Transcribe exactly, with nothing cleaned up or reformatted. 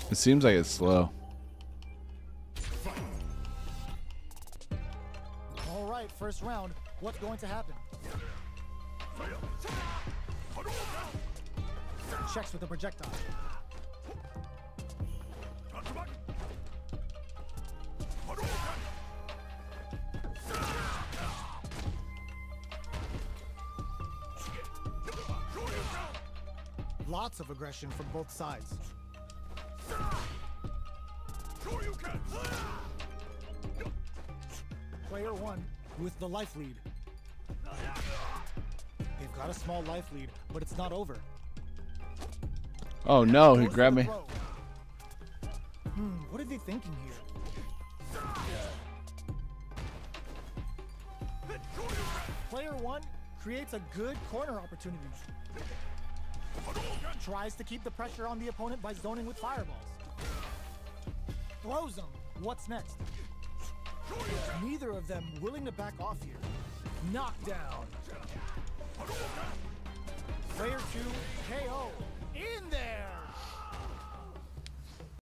It seems like it's slow. All right, first round. What's going to happen? Checks with the projectile. Lots of aggression from both sides. Player one with the life lead. They've got a small life lead, but it's not over. Oh no, he grabbed me. Hmm, what are they thinking here? Player one creates a good corner opportunity. Tries to keep the pressure on the opponent by zoning with fireballs. Throws them. What's next? Neither of them willing to back off here. Knockdown. Player two, K O.